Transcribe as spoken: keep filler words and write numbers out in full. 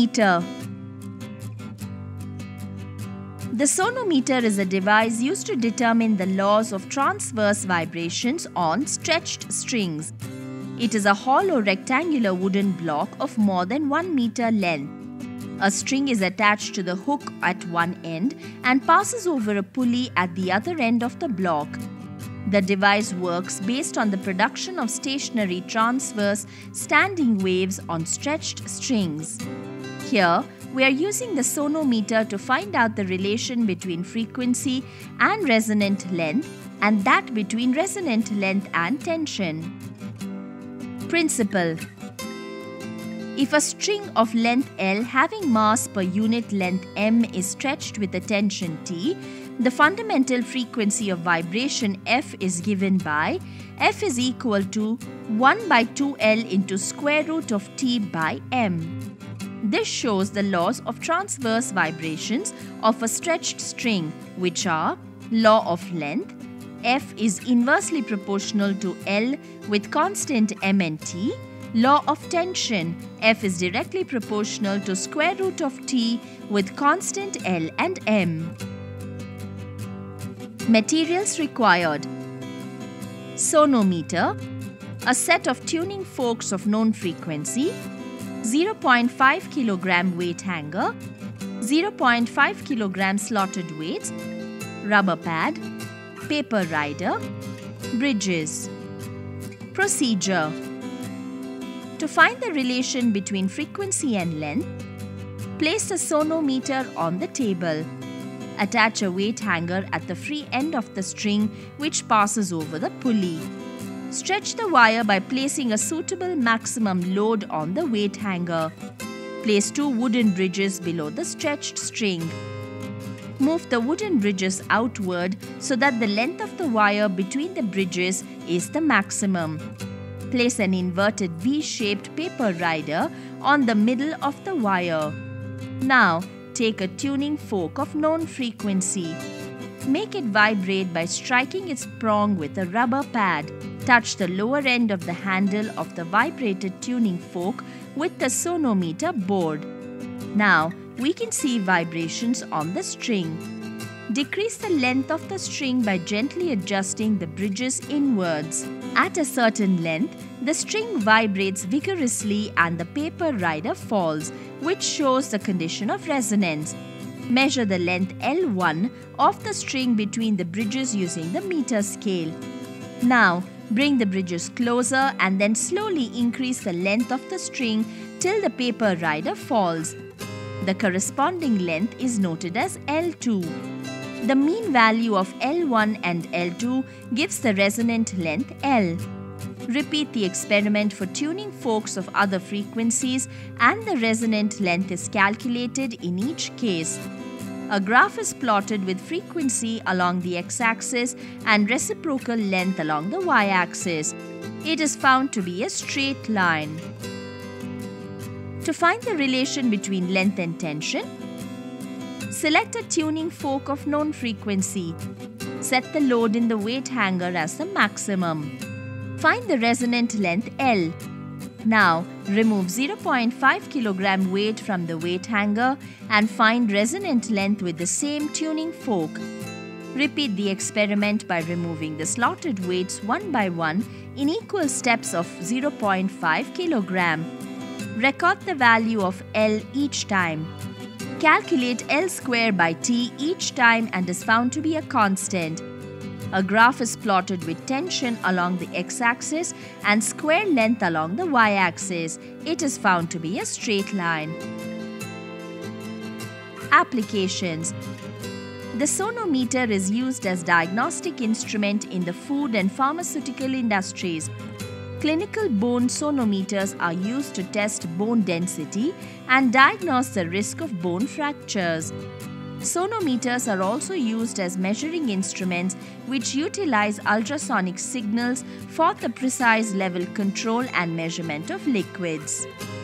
Sonometer. The sonometer is a device used to determine the laws of transverse vibrations on stretched strings. It is a hollow rectangular wooden block of more than one meter length. A string is attached to the hook at one end and passes over a pulley at the other end of the block. The device works based on the production of stationary transverse standing waves on stretched strings. Here, we are using the sonometer to find out the relation between frequency and resonant length and that between resonant length and tension. Principle: if a string of length L having mass per unit length m is stretched with a tension T, the fundamental frequency of vibration F is given by F is equal to one by two L into square root of T by m. This shows the laws of transverse vibrations of a stretched string, which are law of length, F is inversely proportional to L with constant m and T, law of tension, F is directly proportional to square root of T with constant L and m. Materials required: sonometer, a set of tuning forks of known frequency, zero point five kilogram weight hanger, zero point five kilogram slotted weights, rubber pad, paper rider, bridges. Procedure: to find the relation between frequency and length, place the sonometer on the table. Attach a weight hanger at the free end of the string which passes over the pulley. Stretch the wire by placing a suitable maximum load on the weight hanger. Place two wooden bridges below the stretched string. Move the wooden bridges outward so that the length of the wire between the bridges is the maximum. Place an inverted V-shaped paper rider on the middle of the wire. Now, take a tuning fork of known frequency. Make it vibrate by striking its prong with a rubber pad. Touch the lower end of the handle of the vibrated tuning fork with the sonometer board. Now, we can see vibrations on the string. Decrease the length of the string by gently adjusting the bridges inwards. At a certain length, the string vibrates vigorously and the paper rider falls, which shows the condition of resonance. Measure the length L one of the string between the bridges using the meter scale. Now, bring the bridges closer and then slowly increase the length of the string till the paper rider falls. The corresponding length is noted as L two. The mean value of L one and L two gives the resonant length L. Repeat the experiment for tuning forks of other frequencies and the resonant length is calculated in each case. A graph is plotted with frequency along the x-axis and reciprocal length along the y-axis. It is found to be a straight line. To find the relation between length and tension, select a tuning fork of known frequency. Set the load in the weight hanger as the maximum. Find the resonant length L. Now, remove zero point five kilogram weight from the weight hanger and find resonant length with the same tuning fork. Repeat the experiment by removing the slotted weights one by one in equal steps of zero point five kilogram. Record the value of L each time. Calculate L square by T each time and is found to be a constant. A graph is plotted with tension along the x-axis and square length along the y-axis. It is found to be a straight line. Applications: the sonometer is used as diagnostic instrument in the food and pharmaceutical industries. Clinical bone sonometers are used to test bone density and diagnose the risk of bone fractures. Sonometers are also used as measuring instruments which utilize ultrasonic signals for the precise level control and measurement of liquids.